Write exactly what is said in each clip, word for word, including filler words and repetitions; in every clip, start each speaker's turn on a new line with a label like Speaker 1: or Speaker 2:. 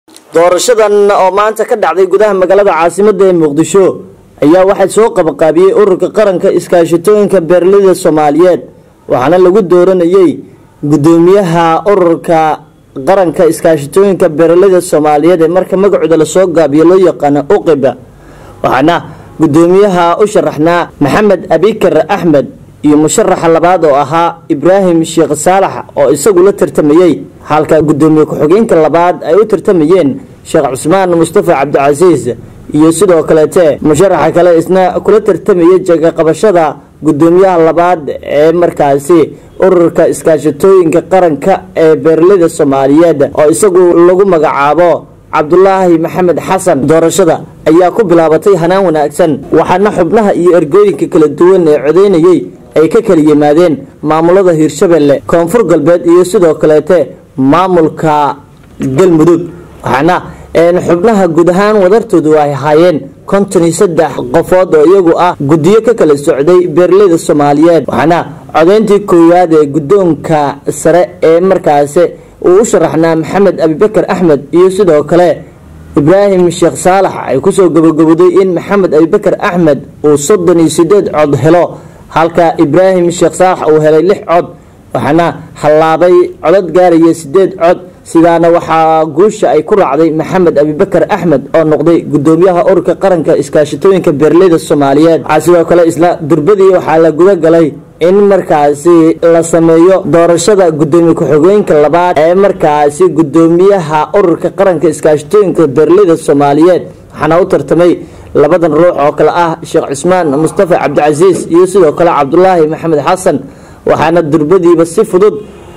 Speaker 1: doorashadan oo maanta ka dhacday gudaha magaalada caasimadda ee Muqdisho ayaa waxay soo qabqaabiyay ururka qaranka iskaashatooyinka beeraleyda Soomaaliyeed waxaana lagu dooranayay gudoomiyaha ururka qaranka iskaashatooyinka beeraleyda Soomaaliyeed ee marka magacooda la soo gaabiyo loo yaqaan Uqiba waxaana gudoomiyaha u sharaxnaa Maxamed Abikar Ahmed iyo musharaxa labaad oo ahaa Ibrahim Sheekh Saalax oo isagu la tartamayay halka gudoomiye ku-xigeenka labaad ay u tartamayeen Sheekh Cusmaan Mustafa Cabdicaziis iyo sidoo kale te musharaxa kale isna kula tartamayay jaga qabashada gudoomiyaha labaad ee markaasi ururka iskaashatooyinka qaranka ee beeraleyda Soomaaliyeed oo isagu lagu magacaabo Cabdullaahi Maxamed Xasan doorashada ayaa ku bilaabatay hanaan wanaagsan waxaana xubnaha iyo ergooyinka kala duwan ee codeynayay ay ka kala yimaadeen maamulada Hirshabelle Koonfur Galbeed iyo sidoo kale te maamulka Galmudug waxaana in xubnaha guud ahaan wadartoodu ay hayeen konton iyo saddex qofood oo iyagu ah gudiyo ka kala socday beeraleyda Soomaaliyeed waxaana codeyntii koowaad ee gudoonka sare ee markaas uu sharaxnaa Maxamed Abikar Ahmed iyo sidoo kale Ibrahim Sheekh Saalax ay ku soo gabagabowday in Maxamed Abikar Ahmed uu soddon iyo siddeed cod helo halka Ibrahim Sheekh Saalax uu helay lix cod waxaana halaabay codad gaaraya siddeed cod sidaana waxa guusha ay ku raacday Maxamed Abikar Ahmed oo noqday gudoomiyaha ururka qaranka iskaashatooyinka beeraleyda Soomaaliyeed sidoo kale isla durbadii waxa la guda galay in markaasi la sameeyo doorashada gudoomiye ku-xigeenka labaad ee markaasi gudoomiyaha ururka qaranka iskaashatooyinka beeraleyda Soomaaliyeed waxaana u tartamay labadan ruux oo kala ah Sheekh Cusmaan Mustafa Cabdicaziis iyo sidoo kale Cabdullaahi Maxamed Xasan waxaana durbadiiba si fudud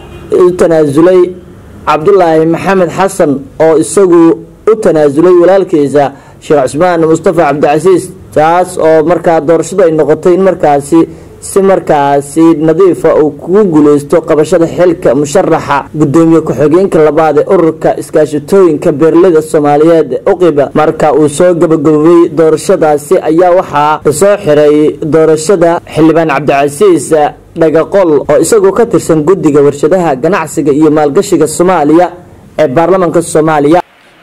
Speaker 1: u tanaasulay Cabdullaahi Maxamed Xasan oo isagu u tanaasulay walaalkiisa Sheekh Cusmaan Mustafa Cabdicaziis taas oo markaa doorashada ay noqotay in markaasi si markaasi nadiif ah oo ku guuleysto qabashada xilka musharaxa gudoomiye ku-xigeenka labaad ee ururka iskaashatooyinka beeraleyda Soomaaliyeed Uqiba marka uu soo gabagabay doorashadaasi ayaa waxa soo xiray doorashada xildhibaan Cabdicaziis dhagaqol oo isagu ka tirsan guddiga warshadaha ganacsiga iyo maalgashiga Soomaaliya ee baarlamaanka Soomaaliya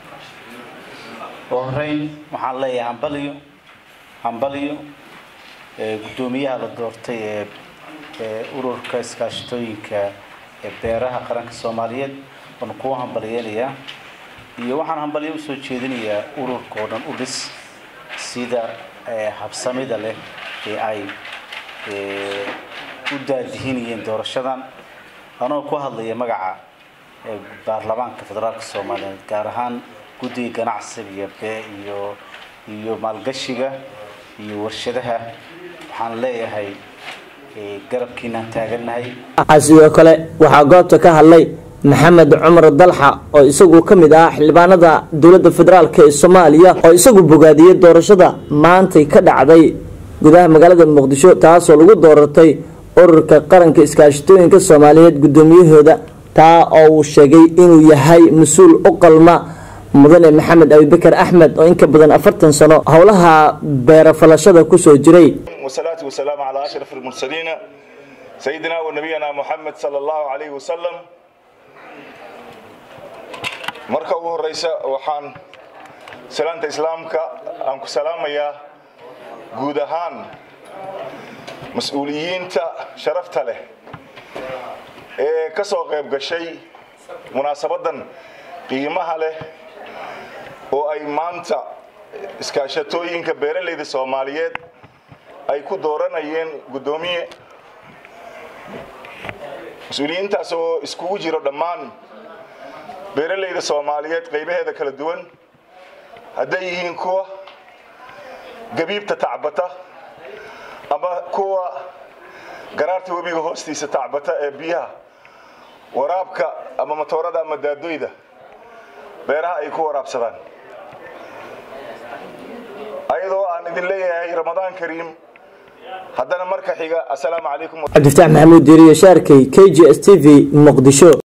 Speaker 2: horeyn waxaan leeyahay hambaliyo hambaliyo gudoomiyaha la doortay ee ururka iskaashatooyinka ee beeraha qaranka Soomaaliyeed oo ku hambalyeelaya iyo waxaan hambaliyo u soo jeedinayaa ururka oo dhan u dhis sida habsamida leh ee ay u daadihinayeen doorashadan anoo ku hadlaya magaca baarlamaanka federaalka Soomaaliyeed gaar ahaan guddiga ganacsiga iyo iyo maalgashiga iyo warshadaha waxaan leeyahay garabkiina taaganahay sidoo kale waxa goobta ka hadlay Maxamed Cumar Dalxa oo isagu kamid ah xildhibaanada dawladda federaalka ee Soomaaliya oo isagu bogaadiyay doorashada maanta ka dhacday gudaha magaalada Muqdisho taas oo lagu dooratay ururka qaranka iskaashatooyinka Soomaaliyeed gudoomiyahooda taa oo uu sheegay inuu yahay mas'uul u qalma mudane Maxamed Abikar Ahmed oo in ka badan afartan sano hawlaha beer falashada ku soo jiray
Speaker 3: wasalaatu wasalaamu ala ashrafil mursaliin sayyidina wa nabiyina Muhammad sallallahu alayhi wasallam marka ugu horeysa waxaan salaanta islaamka aan ku salaamayaa guud ahaan mas'uuliyiinta sharafta leh ee ka soo qayb gashay munaasabadan qiimaha leh oo ay maanta iskaashatooyinka beeraleyda Soomaaliyeed ay ku dooranayeen gudoomiye mas'uuliyiintaas oo iskugu jiro dhammaan beeraleyda Soomaaliyeed qaybaheeda kala duwan haday yihiin kuwa gabiibta tacbata ama kuwa garaarta webiga hoostiisa tacbata ee biyaha waraabka ama matoorada ama daadooyda beeraha ay ku waraabsadaan ayadoo aan idin leeyahay Ramadaan Kariim haddana marka xiga assalaamu calaykum
Speaker 1: Cabdi Fataax Maxamuud Diiriye Shaarkay K G S T V Muqdisho.